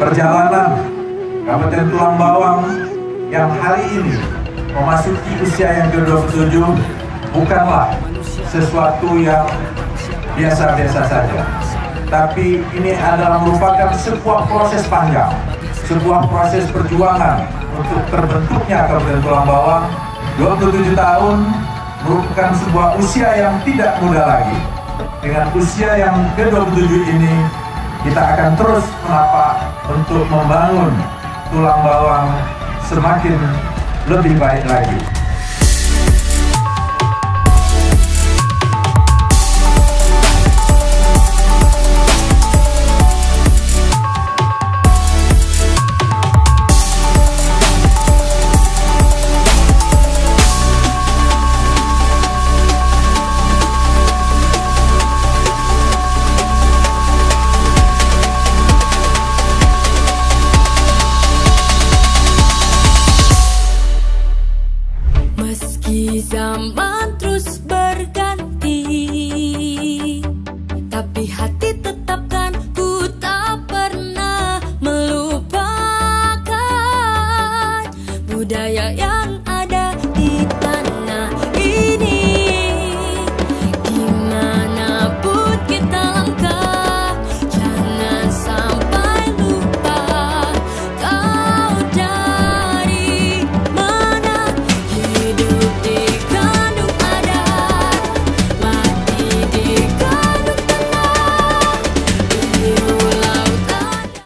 perjalanan Kabupaten Tulang Bawang yang hari ini memasuki usia yang ke-27 bukanlah sesuatu yang biasa-biasa saja. Tapi ini adalah merupakan sebuah proses panjang, sebuah proses perjuangan untuk terbentuknya Kabupaten Tulang Bawang. 27 tahun merupakan sebuah usia yang tidak mudah lagi. Dengan usia yang ke-27 ini, kita akan terus menapak untuk membangun Tulang Bawang semakin lebih baik lagi.